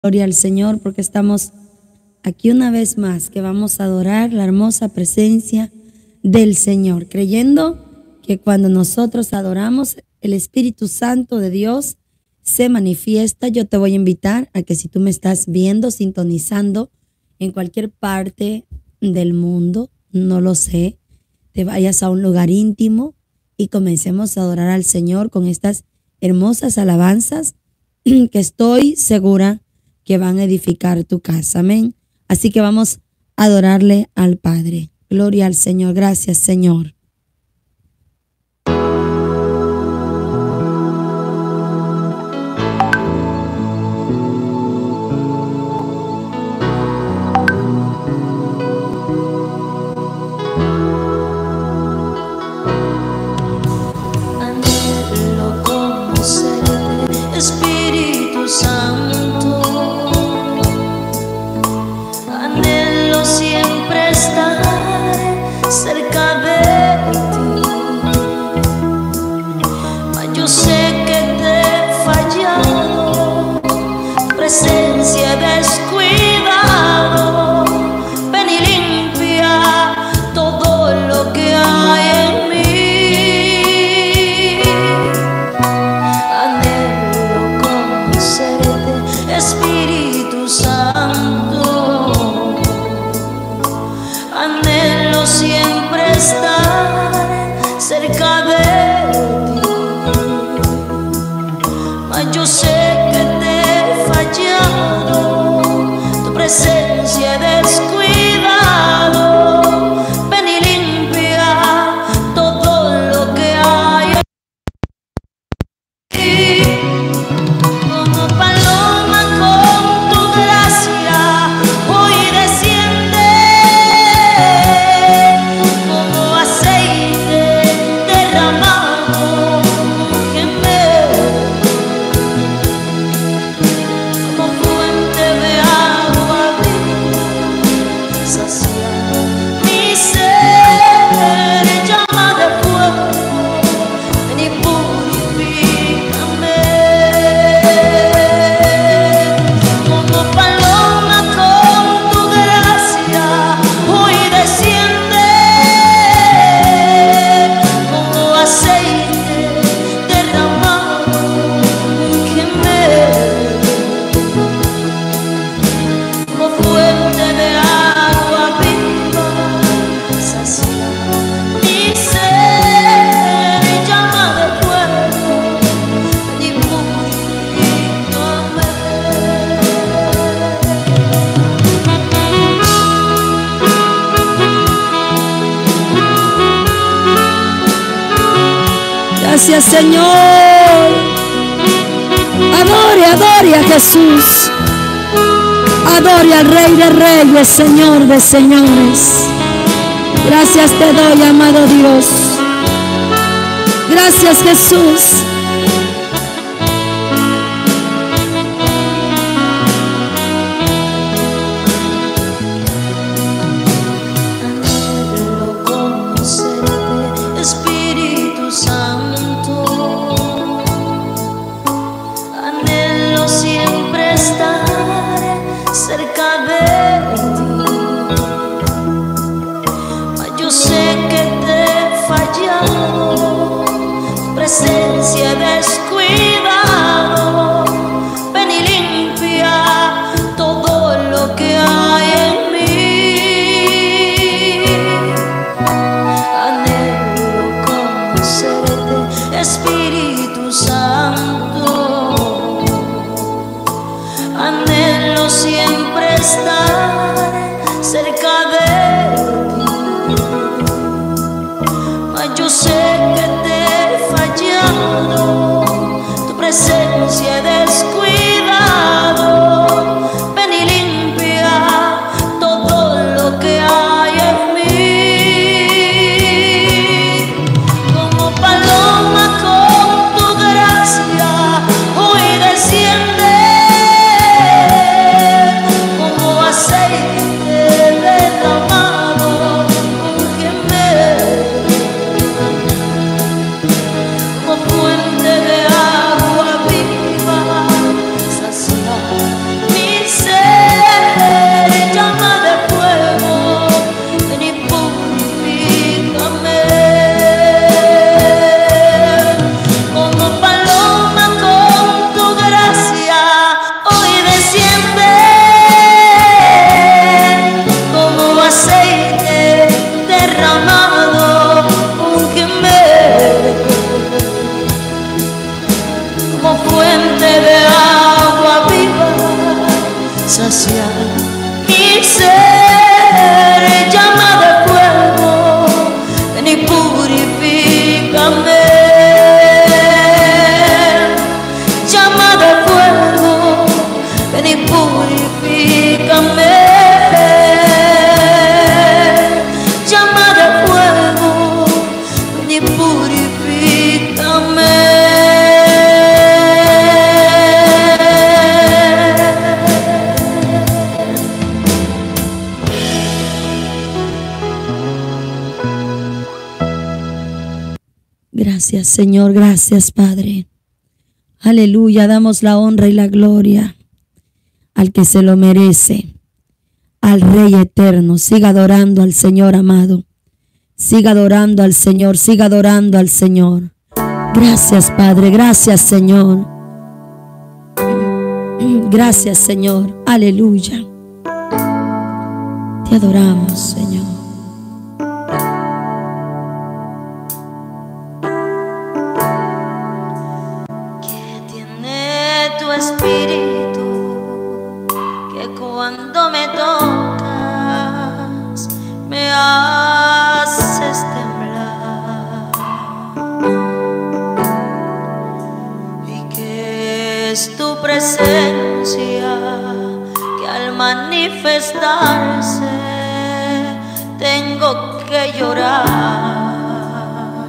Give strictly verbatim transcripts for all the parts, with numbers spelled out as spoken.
Gloria al Señor, porque estamos aquí una vez más, que vamos a adorar la hermosa presencia del Señor, creyendo que cuando nosotros adoramos, el Espíritu Santo de Dios se manifiesta. Yo te voy a invitar a que si tú me estás viendo, sintonizando en cualquier parte del mundo, no lo sé, te vayas a un lugar íntimo y comencemos a adorar al Señor con estas hermosas alabanzas que estoy segura que van a edificar tu casa. Amén. Así que vamos a adorarle al Padre. Gloria al Señor. Gracias, Señor. Anhelo conocerte, Espíritu Santo. Anhelo siempre estar cerca de ti. Mas yo sé que te he fallado, presencia he descuidado. Ven y limpia todo lo que hay en mí. Anhelo conocerte, Espíritu Santo. Anhelo siempre estar cerca de ti. Mas yo sé que te he fallado, tu presencia he descuidado. Ven y limpia todo lo que hay aquí. Como paloma con tu gracia hoy desciende, como aceite derramado, úngeme, como fuente de agua viva, sacia mi ser, llama de fuego, ven y purifícame. Como paloma con tu gracia hoy desciende, como aceite derramado, úngeme, como fuente de agua viva, sacia mi ser, llama de fuego, ven y purifícame. Gracias, Señor. Adore, adore a Jesús. Adore al Rey de Reyes, Señor de Señores. Gracias te doy, amado Dios. Gracias, Jesús. Anhelo conocerte, Espíritu Santo. Anhelo siempre estar cerca de ti. Mas yo sé que te he fallado, tu presencia he descuidado. Ven y limpia todo lo que hay en mí. Anhelo conocerte, Espíritu Santo. Anhelo siempre estar cerca de ti. Mas yo sé que te he fallado, tu presencia he descuidado. Ven y limpia todo lo que hay en mí. Como paloma con tu gracia hoy desciende, como aceite derramado, úngeme, como fuente de agua viva. saciar mi ser. Llama de fuego, ven y purifícame. Llama de fuego, ven y purifícame. Llama de fuego, ven y purifícame. Gracias, Señor, gracias, Padre. Aleluya, damos la honra y la gloria al que se lo merece, al Rey eterno. Siga adorando al Señor, amado. Siga adorando al Señor, siga adorando al Señor. Gracias, Padre, gracias, Señor. Gracias, Señor. Aleluya. Te adoramos, Señor. Espíritu, que cuando me tocas me haces temblar, y que es tu presencia que al manifestarse tengo que llorar.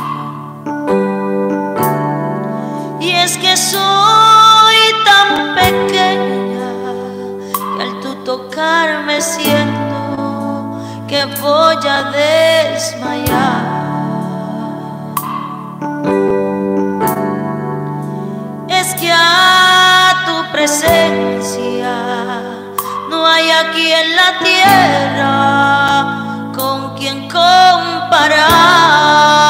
Y es que soy tan pequeña que al tú tocarme siento que voy a desmayar. Es que a tu presencia no hay aquí en la tierra con quien comparar.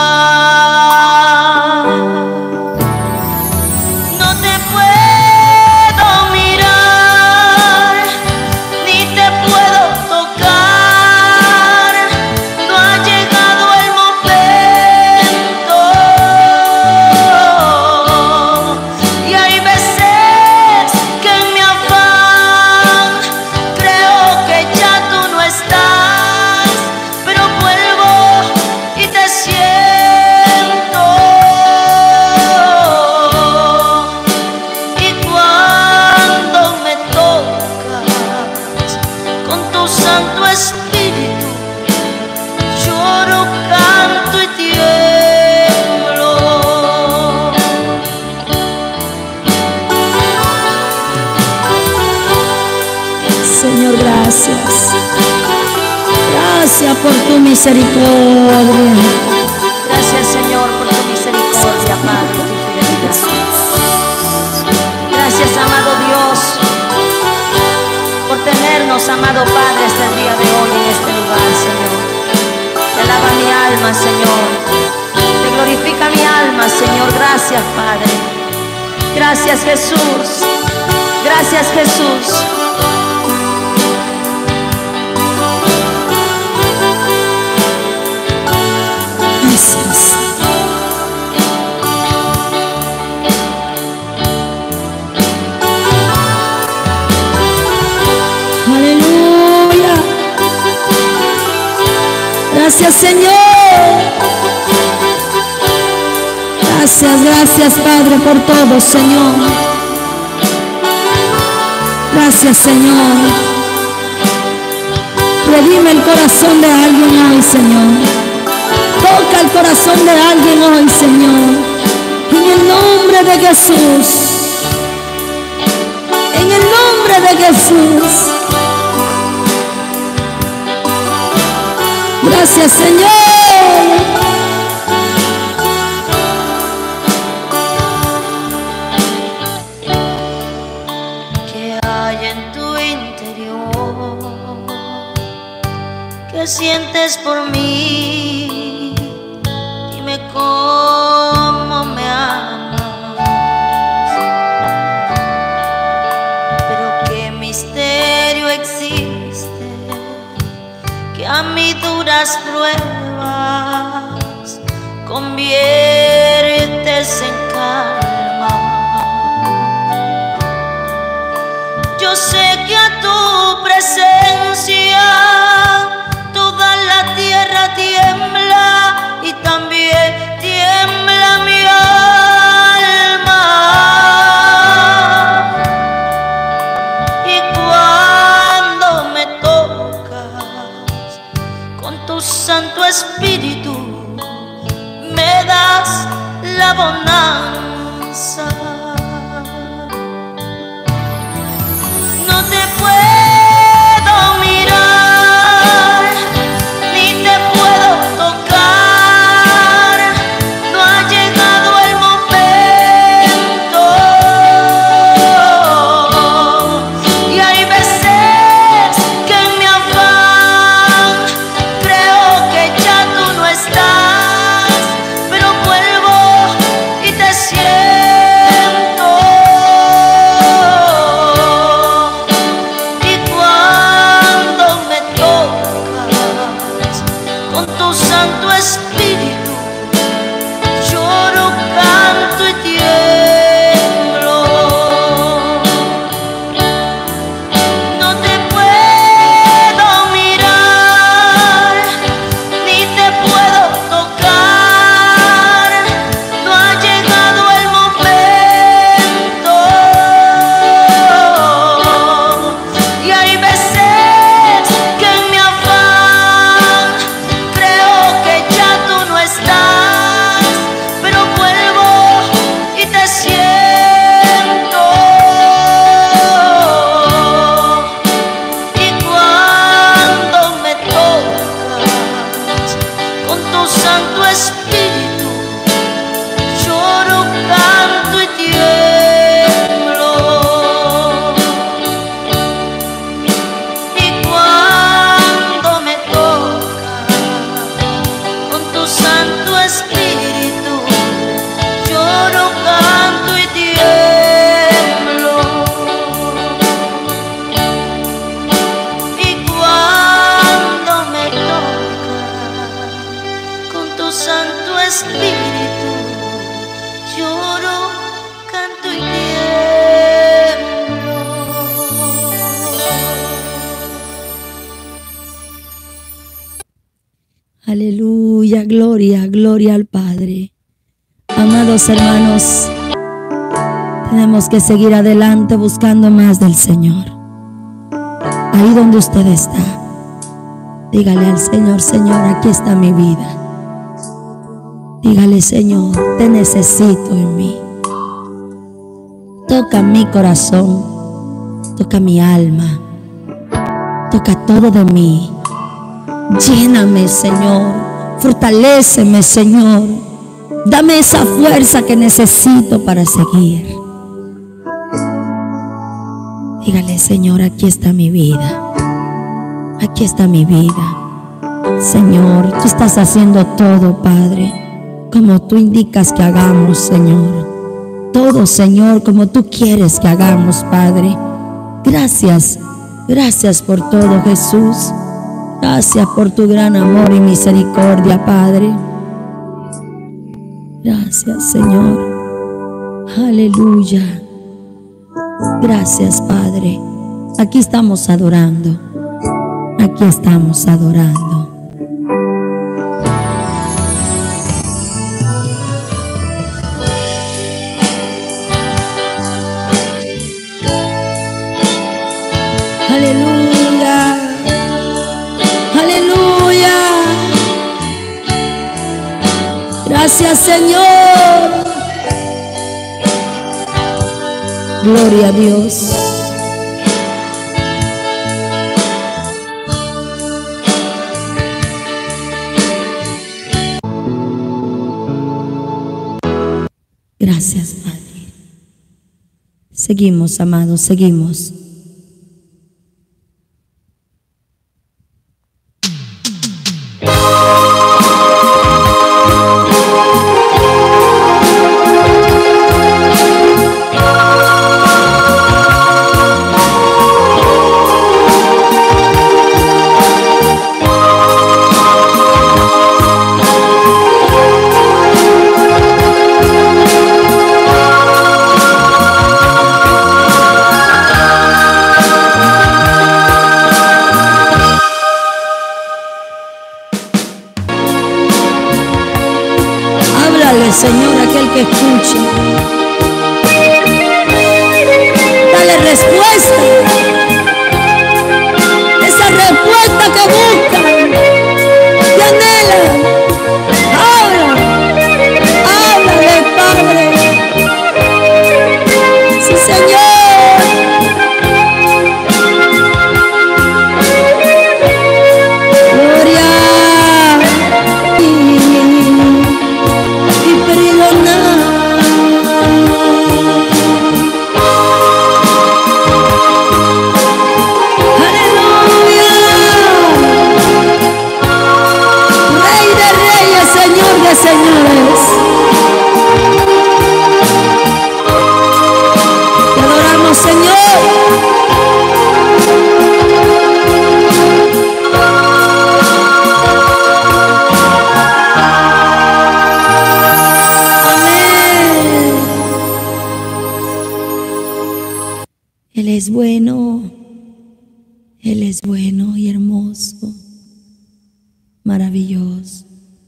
Gracias por tu misericordia. Gracias, Señor, por tu misericordia, Padre, por tu fidelidad. Gracias, amado Dios, por tenernos, amado Padre, hasta el día de hoy en este lugar, Señor. Te alaba mi alma, Señor. Te glorifica mi alma, Señor. Gracias, Padre. Gracias, Jesús. Gracias, Jesús. Gracias. Aleluya. Gracias, Señor. Gracias, gracias, Padre, por todo, Señor. Gracias, Señor. Redime el corazón de alguien hoy, Señor. Toca el corazón de alguien hoy, Señor. En el nombre de Jesús. En el nombre de Jesús. Gracias, Señor. ¿Qué hay en tu interior? ¿Qué sientes por mí? Dime cómo me amas. Pero qué misterio existe que a mí duras pruebas conviertes en calma. Yo sé que a tu presencia toda la tierra tiembla y también tiembla mi alma. Y cuando me tocas con tu Santo Espíritu, me das la bonanza. No te puedo mirar, ni te puedo tocar, no ha llegado el momento. Y hay veces que en mi afán creo que ya tú no estás, pero vuelvo y te siento. Y cuando me tocas con tu Santo Espíritu, lloro, canto y tiemblo. No te puedo mirar, ni te puedo tocar, no ha llegado el momento. Y hay veces que en mi afán creo que ya tú no estás, pero vuelvo y te siento. Y cuando me tocas con tu Santo Espíritu, lloro, canto y tiemblo. Y cuando me tocas con tu Santo Espíritu, lloro, canto y tiemblo. Y cuando me tocas con tu Santo Espíritu, lloro, canto y tiemblo. Aleluya, gloria, gloria al Padre. Amados hermanos, tenemos que seguir adelante buscando más del Señor. Ahí donde usted está, dígale al Señor: Señor, aquí está mi vida. Dígale: Señor, te necesito en mí. Toca mi corazón, toca mi alma, toca todo de mí. Lléname, Señor, fortaléceme, Señor, dame esa fuerza que necesito para seguir. Dígale: Señor, aquí está mi vida, aquí está mi vida. Señor, tú estás haciendo todo, Padre, como tú indicas que hagamos, Señor. Todo, Señor, como tú quieres que hagamos, Padre. Gracias, gracias por todo, Jesús. Gracias por tu gran amor y misericordia, Padre. Gracias, Señor. Aleluya. Gracias, Padre. Aquí estamos adorando. Aquí estamos adorando. Aleluya. Aleluya. Gracias, Señor. Gloria a Dios. Gracias, Padre. Seguimos, amados, seguimos. Y Él es bueno y hermoso, maravilloso.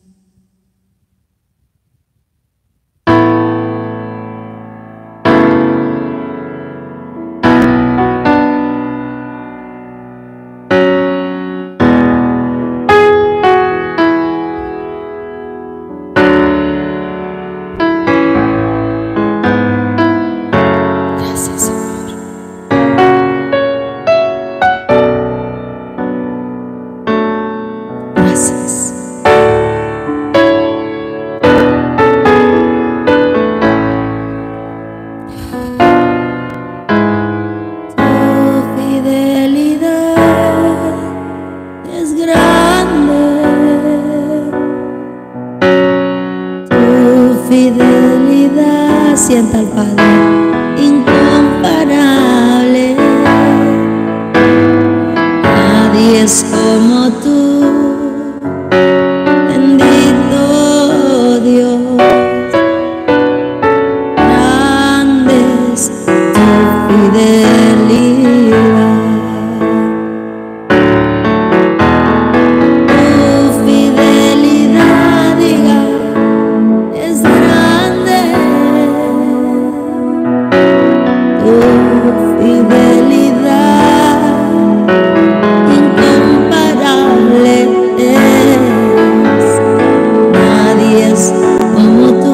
Sienta al Padre incomparable. Nadie es como tú, bendito Dios. Grande es tu fidelidad. Tu fidelidad, diga, es grande. Fidelidad incomparable es. Nadie es como tú,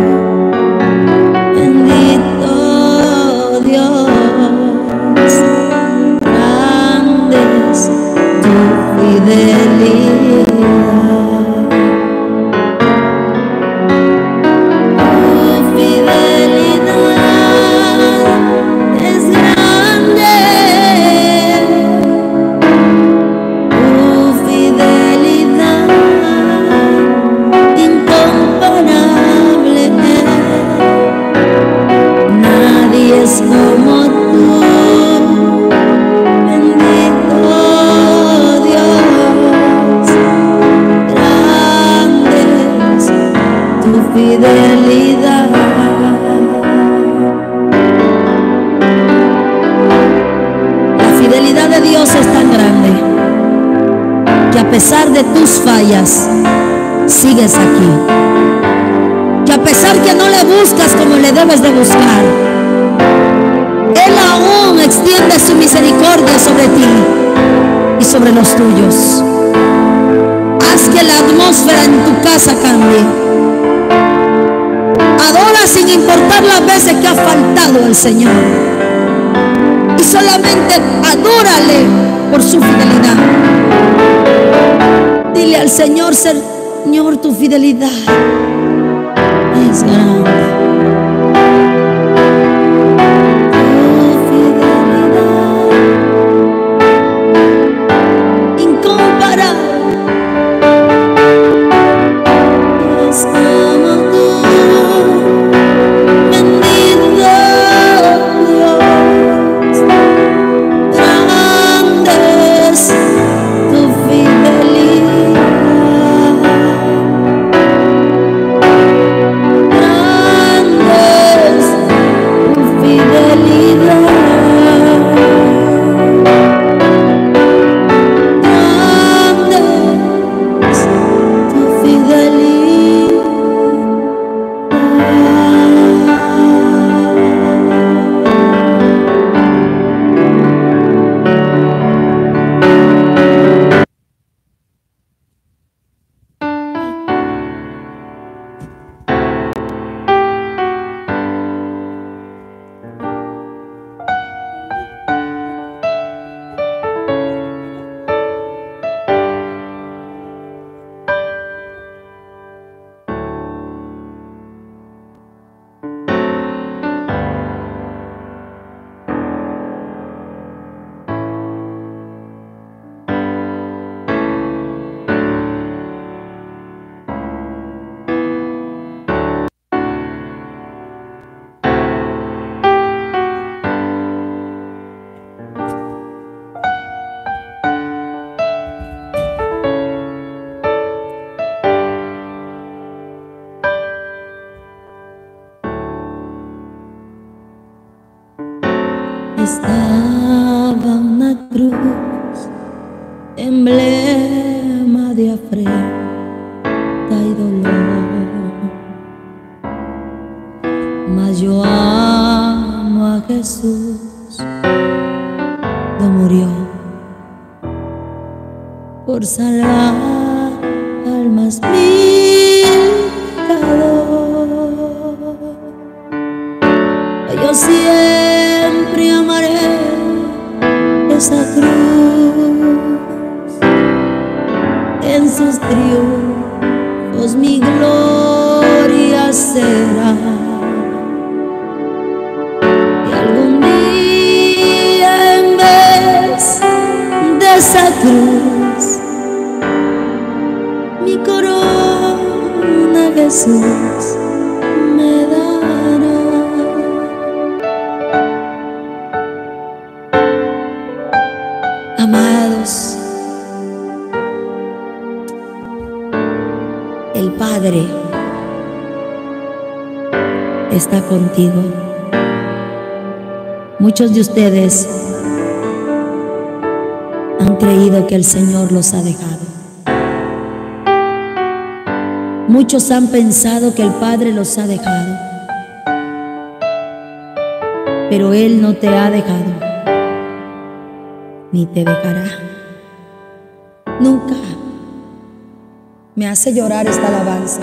bendito Dios. Grande es tu fidelidad. Como tú, bendito Dios. Grande es tu fidelidad. La fidelidad de Dios es tan grande que a pesar de tus fallas sigues aquí, que a pesar que no le buscas como le debes de buscar, Él aún extiende su misericordia sobre ti y sobre los tuyos. Haz que la atmósfera en tu casa cambie. Adora sin importar las veces que ha faltado al Señor. Y solamente adórale por su fidelidad. Dile al Señor, Señor, tu fidelidad es grande. afrenta y dolor, mas yo amo a Jesús, no murió por salvar almas mil pecador. Yo siempre amaré esa cruz, en sus triunfos mi gloria será. Y algún día en vez de esa cruz, mi corona Jesús me dará. Amados, el Padre está contigo. Muchos de ustedes han creído que el Señor los ha dejado. Muchos han pensado que el Padre los ha dejado, pero Él no te ha dejado, ni te dejará. Nunca. Me hace llorar esta alabanza.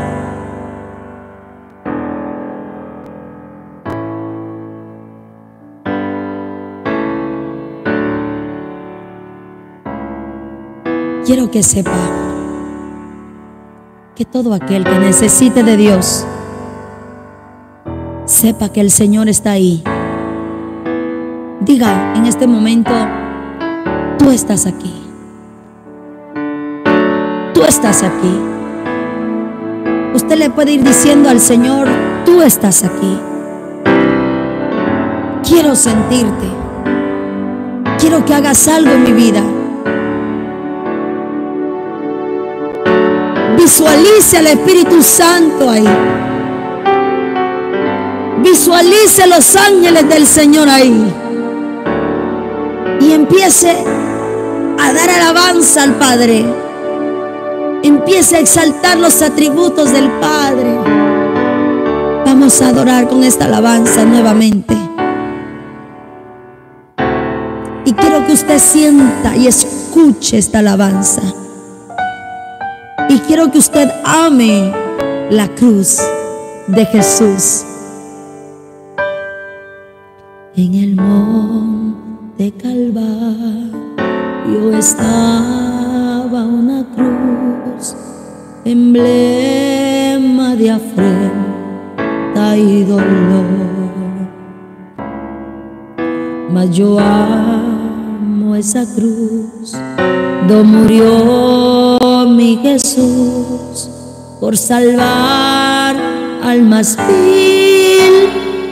Quiero que sepa que todo aquel que necesite de Dios, sepa que el Señor está ahí. Diga en este momento: tú estás aquí. Tú estás aquí. Usted le puede ir diciendo al Señor: tú estás aquí. Quiero sentirte. Quiero que hagas algo en mi vida. Visualice al Espíritu Santo ahí. Visualice los ángeles del Señor ahí. Y empiece a dar alabanza al Padre. Empiece a exaltar los atributos del Padre. Vamos a adorar con esta alabanza nuevamente. Y quiero que usted sienta y escuche esta alabanza. Y quiero que usted ame la cruz de Jesús. En el monte Calvario estaba una cruz, emblema de afrenta y dolor. Mas yo amo esa cruz, donde murió mi Jesús por salvar almas mil.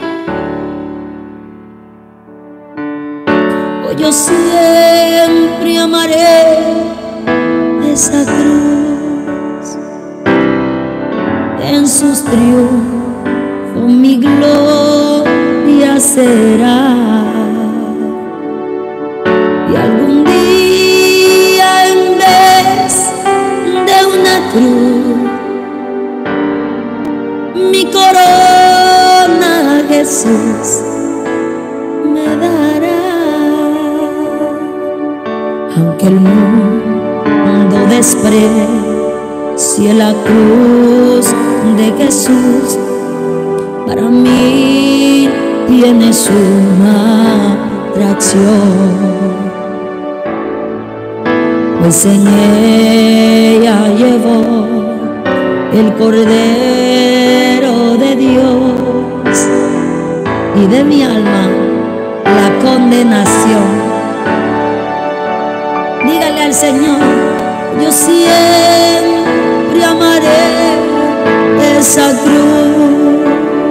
Hoy yo siempre amaré esa cruz, en sus triunfos mi gloria será. Y algún día en vez de una cruz, mi corona Jesús me dará. Aunque el mundo desprecie la cruz de Jesús, para mí tienes una atracción. Pues en ella llevó el Cordero de Dios, y de mi alma la condenación. Dígale al Señor: yo siempre amaré esa cruz,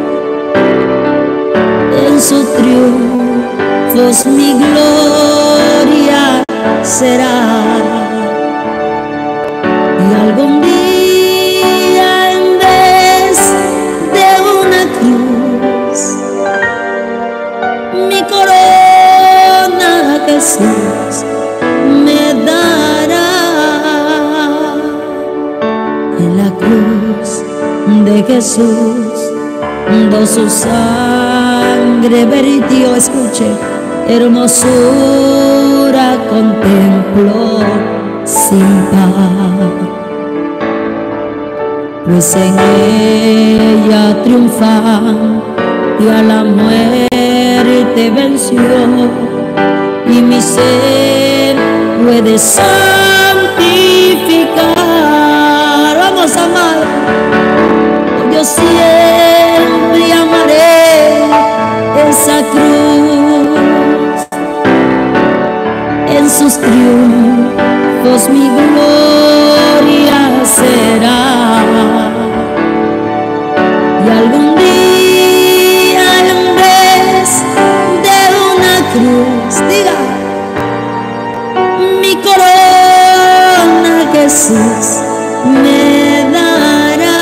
en sus triunfos mi gloria será. Y algún día en vez de una cruz, mi corona Jesús me dará. de Jesús, do su sangre vertió, escuche, hermosura contemplo sin par, pues en ella triunfante a la muerte venció, y mi ser puede santificar. Vamos, amado, yo siempre amaré esa cruz, en sus triunfos mi gloria será, y algún día en vez de una cruz, diga, mi corona Jesús me dará.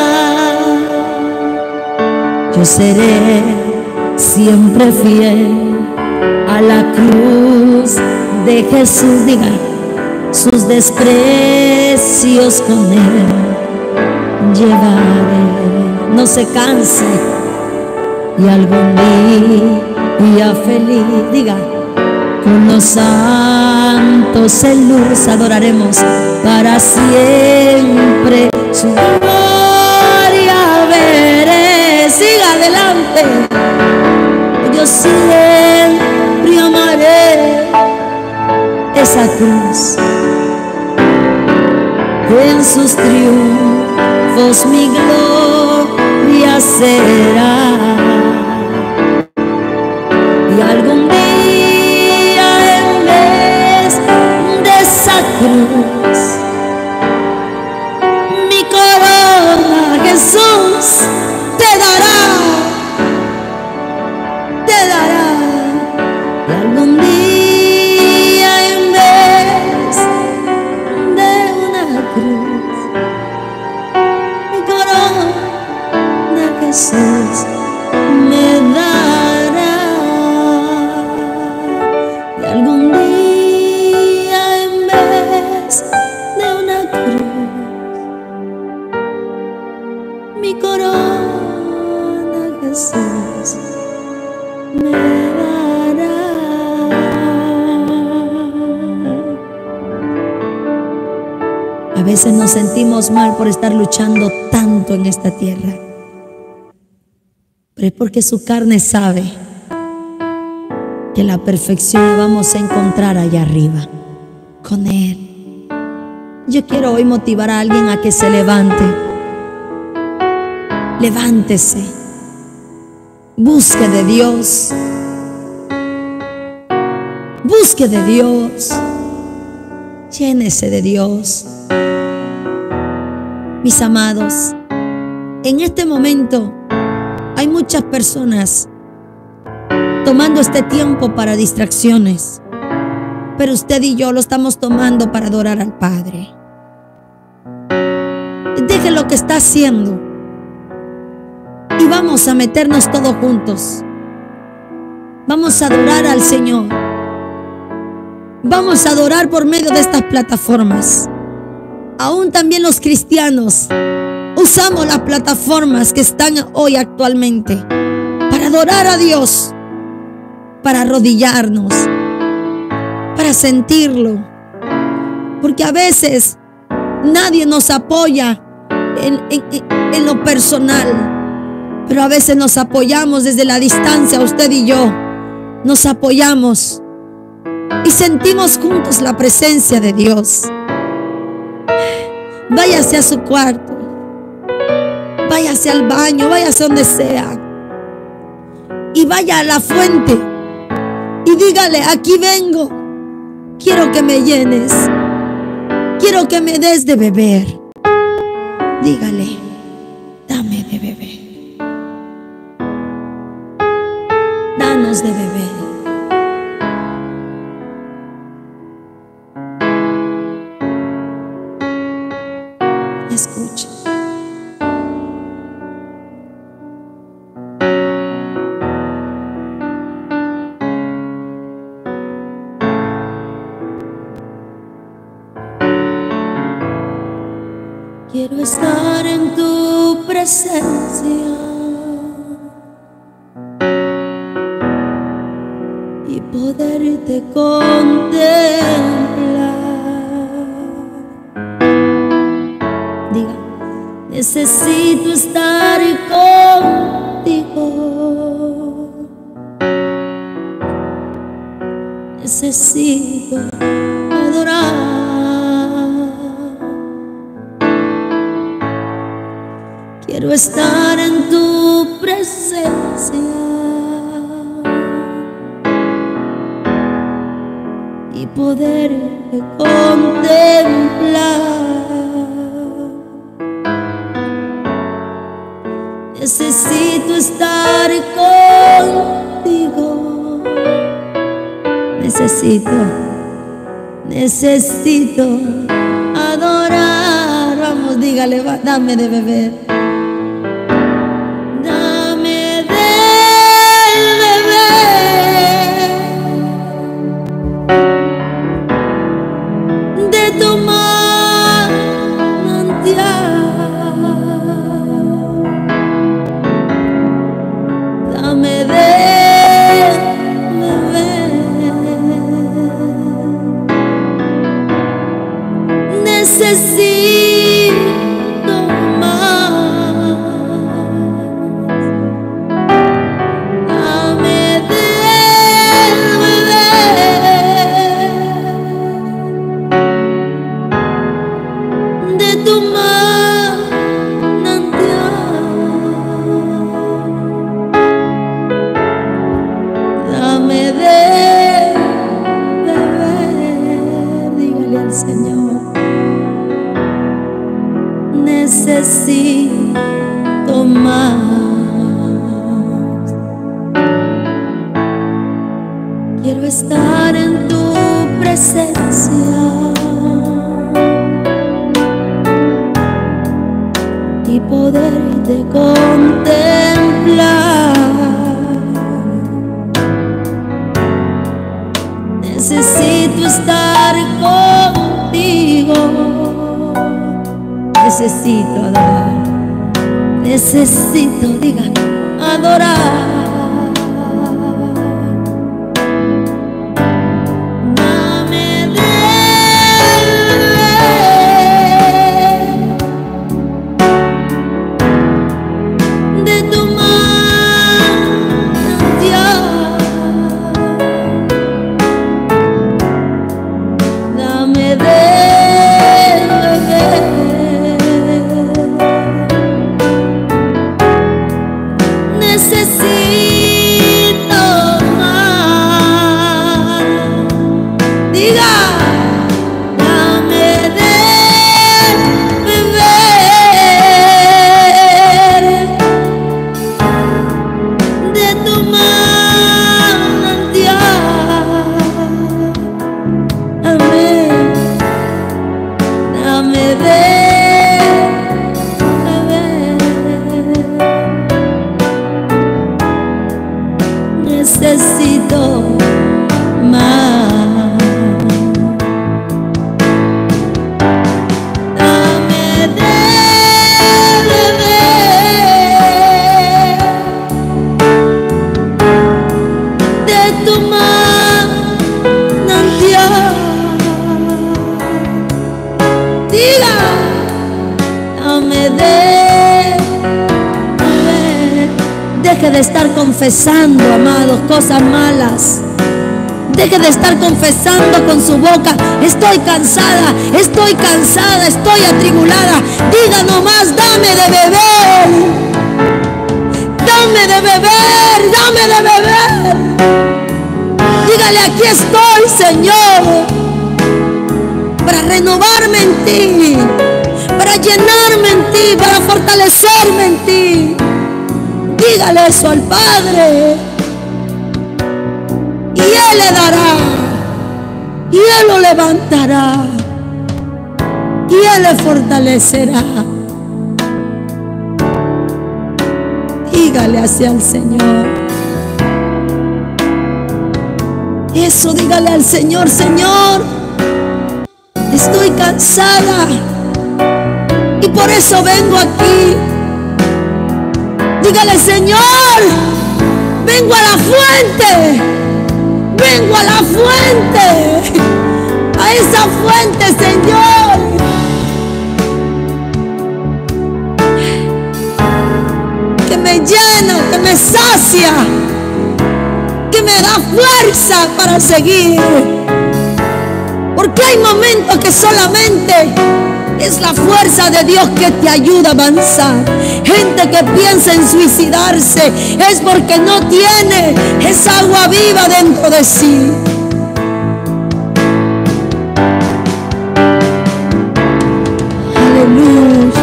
Yo seré siempre fiel a la cruz de Jesús, diga, sus desprecios con él llevaré. No se canse, y algún día feliz, diga, con los santos en luz adoraremos para siempre su gloria veré. Siga adelante, yo siempre amaré esa cruz, en sus triunfos mi gloria será, y algún día en vez de esa cruz mi corona Jesús te dará, te dará, y algún día en vez de una cruz mi corona Jesús me dará, y algún día en vez de una cruz mi corona Jesús me dará. A veces nos sentimos mal por estar luchando tanto en esta tierra, pero es porque su carne sabe que la perfección la vamos a encontrar allá arriba con Él. Yo quiero hoy motivar a alguien a que se levante. Levántese, busque de Dios, busque de Dios, llénese de Dios. Mis amados, en este momento hay muchas personas tomando este tiempo para distracciones, pero usted y yo lo estamos tomando para adorar al Padre. Deje lo que está haciendo y vamos a meternos todos juntos. Vamos a adorar al Señor. Vamos a adorar por medio de estas plataformas. Aún también los cristianos usamos las plataformas que están hoy actualmente para adorar a Dios, para arrodillarnos, para sentirlo, porque a veces nadie nos apoya en, en, en lo personal, pero a veces nos apoyamos desde la distancia. Usted y yo nos apoyamos y sentimos juntos la presencia de Dios. Váyase a su cuarto, váyase al baño, váyase donde sea y vaya a la fuente y dígale: aquí vengo, quiero que me llenes, quiero que me des de beber. Dígale: dame de beber, danos de beber. Escucha. Quiero estar en tu presencia y poderte contemplar. Diga, necesito estar contigo, necesito adorar. Quiero estar en tu presencia y poderte contemplar. Necesito estar contigo. Necesito, necesito adorar. Vamos, dígale, dame de beber. Dame de beber de tu manantial. Dame de necesito más. Dame de beber de tu manantial. Dame de beber. Dígale al Señor, necesito más. Quiero estar en tu presencia y poderte contemplar. Necesito estar contigo. Necesito adorar, necesito, diga, adorar. Dame de beber de tu manantial. Dame de necesito más. Diga, dame de beber de tu manantial. Amén. Dame de necesito más. Dame de beber de tu manantial. Diga, dame de deje de estar confesando, amados, cosas malas. Deje de estar confesando con su boca: estoy cansada, estoy cansada, estoy atribulada. Diga nomás: dame de beber, dame de beber, dame de beber. Dígale: aquí estoy, Señor, para renovarme en ti, para llenarme en ti, para fortalecerme en ti. Dígale eso al Padre y Él le dará, y Él lo levantará, y Él le fortalecerá. Dígale hacia el Señor eso, dígale al Señor: Señor, estoy cansada y por eso vengo aquí Dígale: Señor, vengo a la fuente, vengo a la fuente, a esa fuente, Señor. Que me llena, que me sacia, que me da fuerza para seguir. Porque hay momentos que solamente es la fuerza de Dios que te ayuda a avanzar. Gente que piensa en suicidarse es porque no tiene esa agua viva dentro de sí. Aleluya.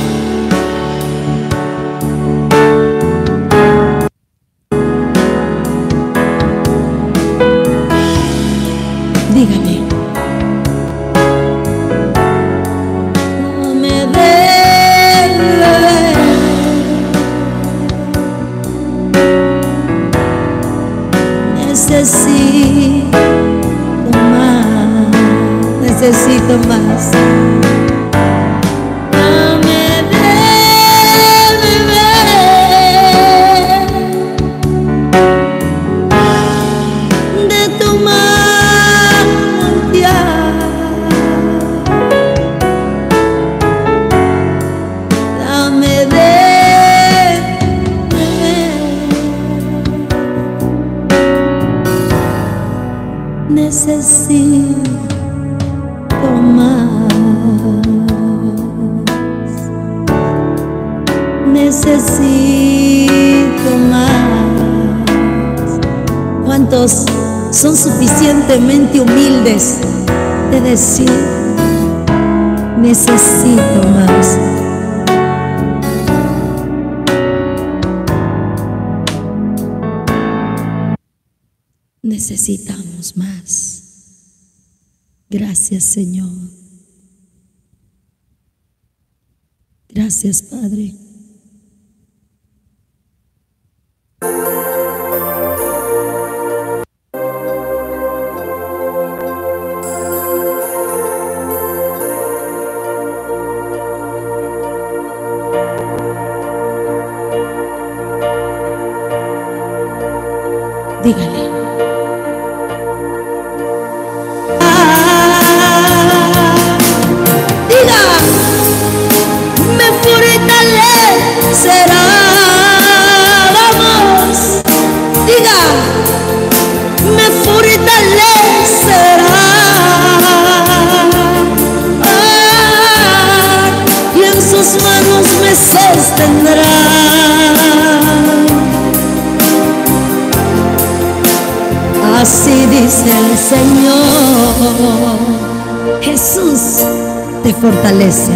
Dígame. Necesito más, necesito más. Dame de beber de tu manantial. Dame de necesito más, necesito más. ¿Cuántos son suficientemente humildes de decir: necesito más? Necesitamos más. Gracias, Señor. Gracias, Padre. Dígale. Así dice el Señor. Jesús te fortalece.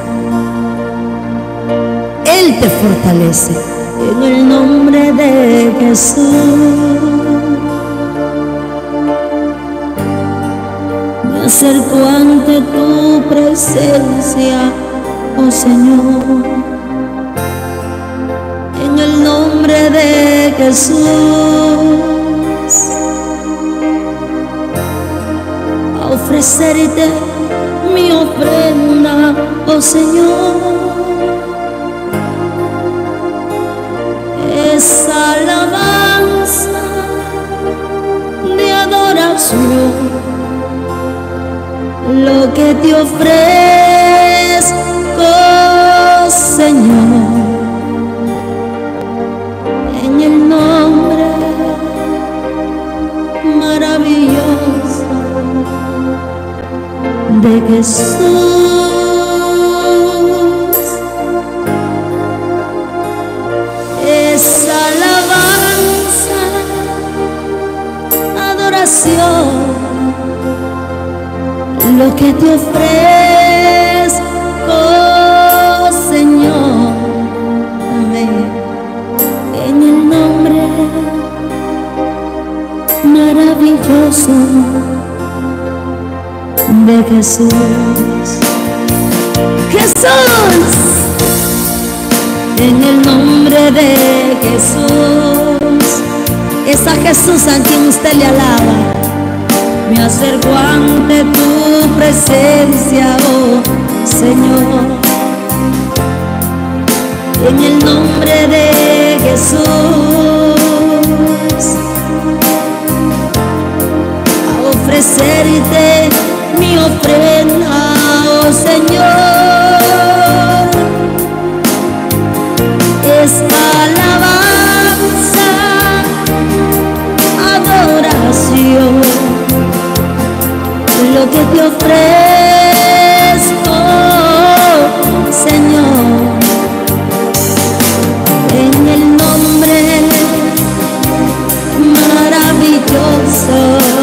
Él te fortalece. En el nombre de Jesús me acerco ante tu presencia, oh Señor. En el nombre de Jesús, a ofrecerte mi ofrenda, oh Señor. Esa alabanza de adoración, lo que te ofrezco, Señor. En el nombre maravilloso de Jesús, esa alabanza, adoración, lo que te ofrezco, Señor. Amén. En el nombre maravilloso de Jesús. Jesús, en el nombre de Jesús, es a Jesús a quien usted le alaba. Me acerco ante tu presencia, oh Señor. En el nombre de de Jesús, a ofrecerte mi ofrenda, oh Señor, es alabanza, adoración, lo que te ofrezco, Señor, en el nombre maravilloso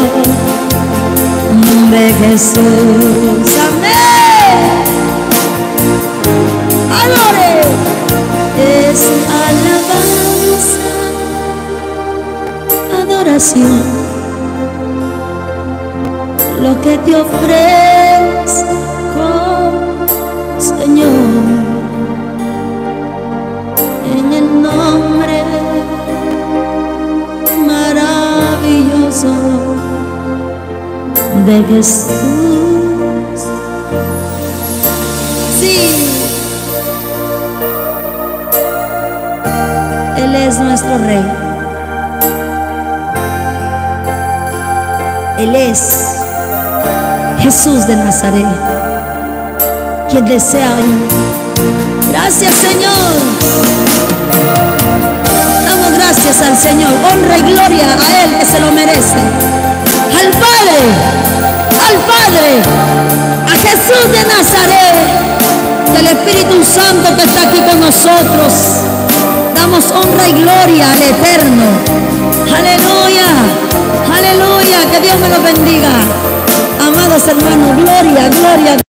de Jesús. Amén. Adore. Es alabanza, adoración, lo que te ofrezco, Señor, en el nombre maravilloso de Jesús. Sí, Él es nuestro Rey. Él es Jesús de Nazaret, quien desea venir. Gracias, Señor. Damos gracias al Señor, honra y gloria a Él que se lo merece. Al Padre, al Padre, a Jesús de Nazaret, del Espíritu Santo que está aquí con nosotros. Damos honra y gloria al Eterno. Aleluya, aleluya, que Dios me lo bendiga. Amados hermanos, gloria, gloria.